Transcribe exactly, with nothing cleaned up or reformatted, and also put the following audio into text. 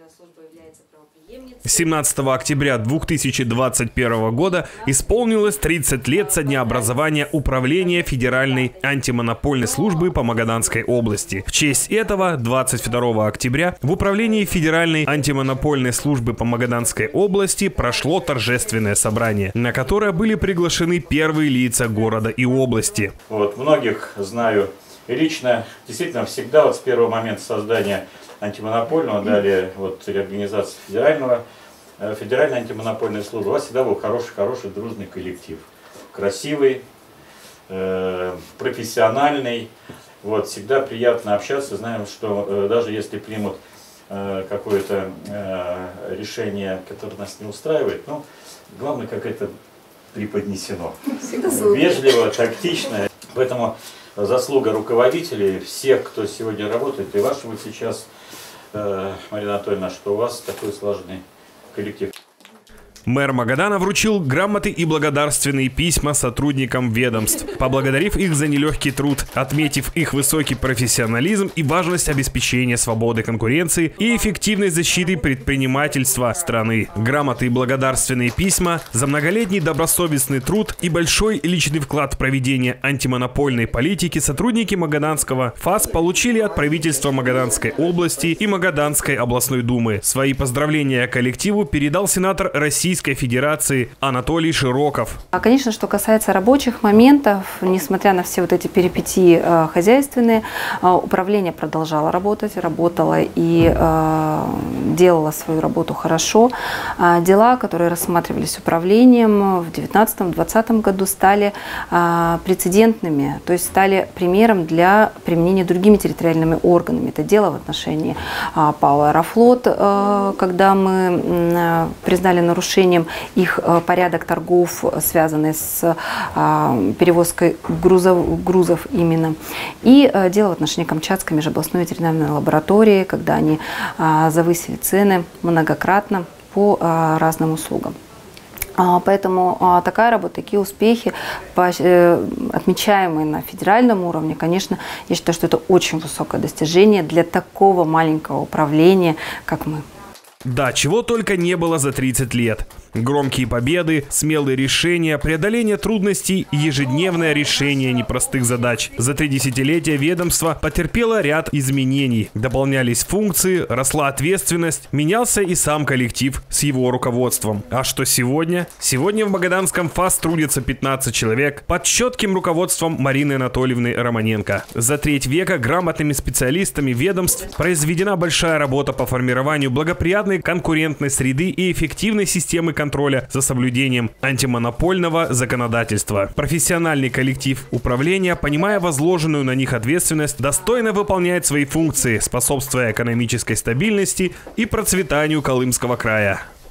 семнадцатого октября две тысячи двадцать первого года исполнилось тридцать лет со дня образования Управления Федеральной антимонопольной службы по Магаданской области. В честь этого двадцать второго октября в Управлении Федеральной антимонопольной службы по Магаданской области прошло торжественное собрание, на которое были приглашены первые лица города и области. Вот, многих знаю лично, действительно, всегда вот с первого момента создания антимонопольного, далее вот реорганизации федерального, федеральной антимонопольной службы, у вас всегда был хороший-хороший дружный коллектив. Красивый, э, профессиональный, вот, всегда приятно общаться, знаем, что э, даже если примут э, какое-то э, решение, которое нас не устраивает, ну, главное, как это преподнесено. Вежливо, тактично. Поэтому заслуга руководителей, всех, кто сегодня работает, и ваша вот сейчас, Марина Анатольевна, что у вас такой сложный коллектив. Мэр Магадана вручил грамоты и благодарственные письма сотрудникам ведомств, поблагодарив их за нелегкий труд, отметив их высокий профессионализм и важность обеспечения свободы конкуренции и эффективной защиты предпринимательства страны. Грамоты и благодарственные письма за многолетний добросовестный труд и большой личный вклад в проведение антимонопольной политики сотрудники Магаданского ФАС получили от правительства Магаданской области и Магаданской областной думы. Свои поздравления коллективу передал сенатор России Российской Федерации Анатолий Широков. Конечно, что касается рабочих моментов, несмотря на все вот эти перипетии э, хозяйственные, э, управление продолжало работать, работало и э, делало свою работу хорошо. Э, дела, которые рассматривались управлением в две тысячи девятнадцатом — две тысячи двадцатом году, стали э, прецедентными, то есть стали примером для применения другими территориальными органами. Это дело в отношении э, ПАО «Аэрофлот», э, когда мы э, признали нарушение их порядок торгов, связанный с а, перевозкой грузов, грузов именно. И а, дело в отношении Камчатской межобластной ветеринарной лаборатории, когда они а, завысили цены многократно по а, разным услугам. А, поэтому а, такая работа, такие успехи, по, э, отмечаемые на федеральном уровне, конечно, я считаю, что это очень высокое достижение для такого маленького управления, как мы. Да, чего только не было за тридцать лет. Громкие победы, смелые решения, преодоление трудностей и ежедневное решение непростых задач. За три десятилетия ведомство потерпело ряд изменений. Дополнялись функции, росла ответственность, менялся и сам коллектив с его руководством. А что сегодня? Сегодня в Магаданском ФАС трудится пятнадцать человек под четким руководством Марины Анатольевны Романенко. За треть века грамотными специалистами ведомств произведена большая работа по формированию благоприятной конкурентной среды и эффективной системы контроля за соблюдением антимонопольного законодательства. Профессиональный коллектив управления, понимая возложенную на них ответственность, достойно выполняет свои функции, способствуя экономической стабильности и процветанию Колымского края.